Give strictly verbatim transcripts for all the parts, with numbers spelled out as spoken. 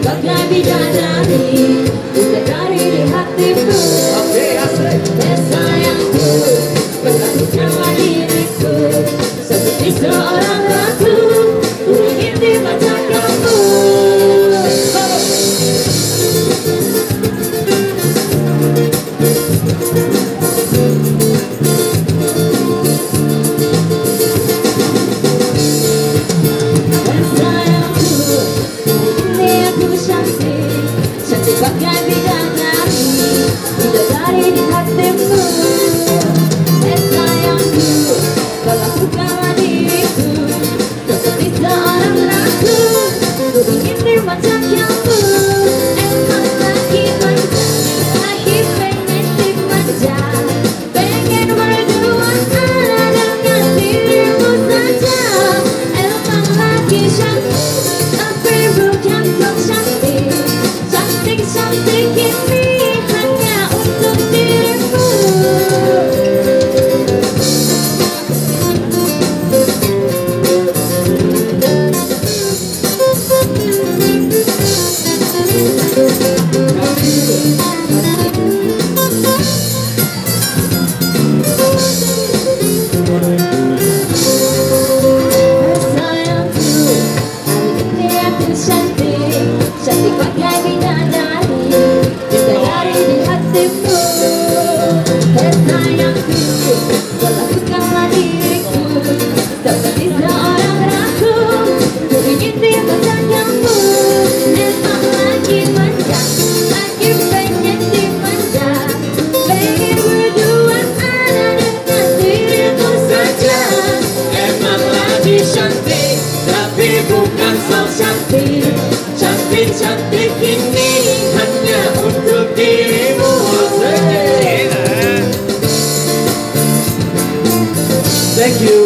bagai bidadari, bidadari di hatiku. Dan sayangku, berlakukanlah diriku seperti seorang ratu, ku ingin di mata kamu. Bagai bidadari, bidadari di hatimu. Dan sayangku, berlakukanlah diriku seperti seorang ratu, ku ingin di mata kamu. Emang lagi manja, lagi pengen dimanja, pengen berduaan dengan dirimu saja. Emang lagi cantik, tapi bukan sok cantik. Cantik ini hanya untuk dirimu. Sayangku, hari ini aku cantik, cantik bagai bidadari, bidadari di hatimu. Dan sayangku, berlakukanlah diriku seperti seorang ratu, ku ingin di mata kamu. Emang lagi manja, lagi pengen dimanja, pengen berduaan dengan dirimu saja. Emang lagi cantik, tapi bukan sok cantik. Cantik-cantik ini hanya untuk dirimu. Thank you.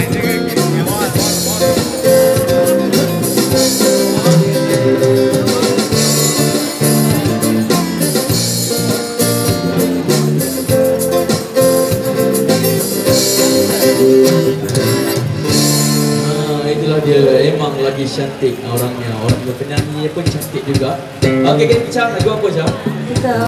Ah, itulah dia, emang lagi cantik orangnya. Orang penyanyi pun cantik juga. Oke, kita bicara lagu apa, Jam? Kita